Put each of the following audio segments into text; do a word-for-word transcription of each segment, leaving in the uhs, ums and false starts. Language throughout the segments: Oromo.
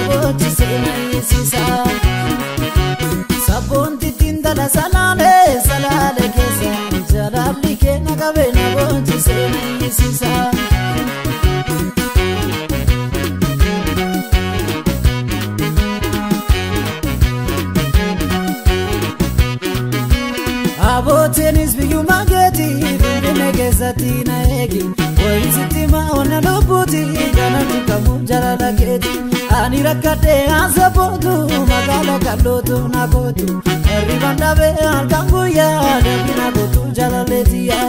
bochi sena isisa sabonti tindala salale salale kesa jalali ke nagabe na bochi sena isisa Abotenis biyu mageti bine gezati na egi Waisiti maona loputi Gana nikamu jalala geti Ani rakate azapotu Magala kalotu nakotu Ribandabe alkanguya Debi nakotu jalaleti ya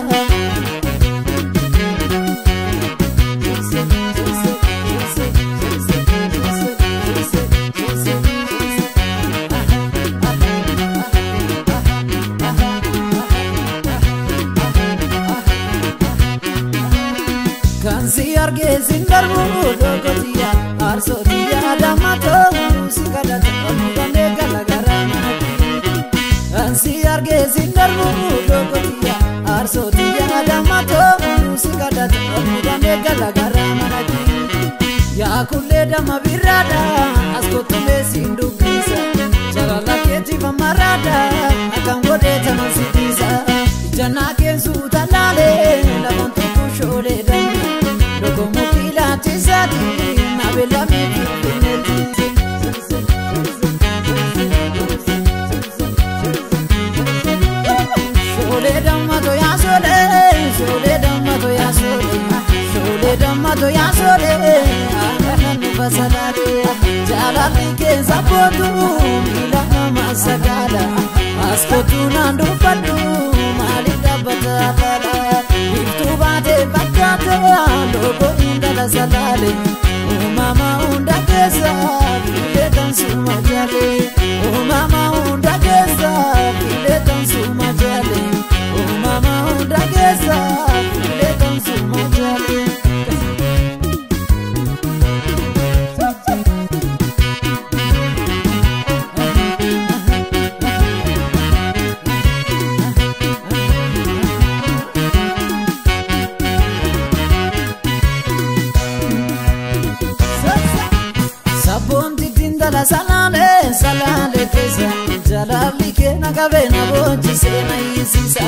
Kansi arge zindarbu dogotiya arsotiya damato sikada tamudane galagara Kansi arge zindarbu dogotiya arsotiya damato sikada tamudane galagara Ya kulle dama birada askotule sindukisa Jalala keti mamarada akangode tanasidisa Jana kensu talale labantu kushole dama Logo mukila tizadi nabela mipineti Shole dama to ya sole Shole dama to ya sole Shole dama to ya sole Ananu basalade Jalali kenza potu Mila masagala Askotu nandu padu Malida batalala Iftu bate bakata Logo indala salale Oh mama unda kesa File tansu majale Oh mama unda kesa File tansu majale Oh mama unda kesa File tansu majale Dala salale salale kesa jalali ke nagabe na bochi sena isisa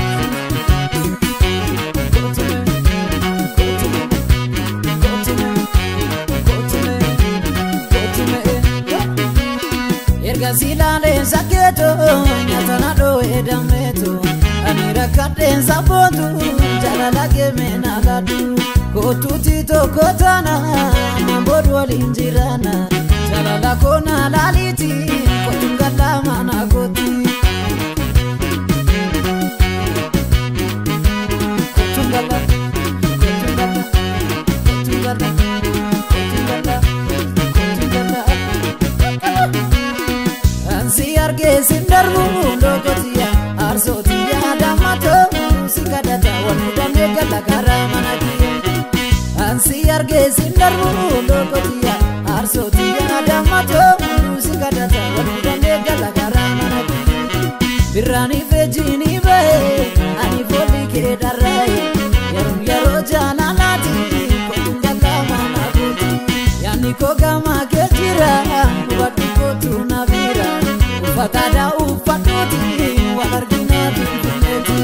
Erga silale saketo nyatana do edameto anira kaden sabotu jalala ke menagadu kotuti to kotana mambodu walinjirana Jalala kona laliti kotungala mana koti Kotungala Kotungala Kotungala Kotungala Kotungala Ansi arge sindarbu logotiya arsotiya damato sikadata wanudane galagara manaki Ansi arge sindarbu logotiya arsotiya damato sikadata wanudane galagara manaki Birani vejini be ani voli ke darai yarum yaro jalalati kotungala manakuti yani kogama kejira wadu kotuna vira ufatada ufatoti walargina dineti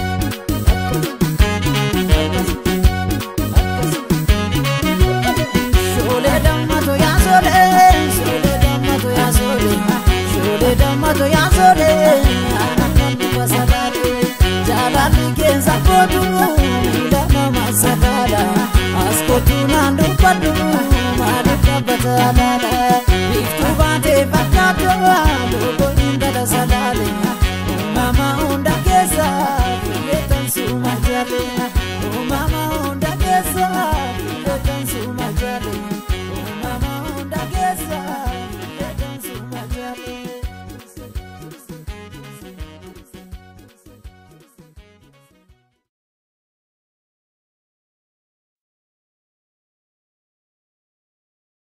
Shole damato ya sole Shole damato ya sole Shole damato ya sole Ananu basalade Jalali kenza potu Milana masakala Askotu nandu padu Malika batalala Iftu bate bakato Logo indala salale Mama unda kesa Filetan sumajale Mama unda kesa Filetan sumajale Mama unda kesa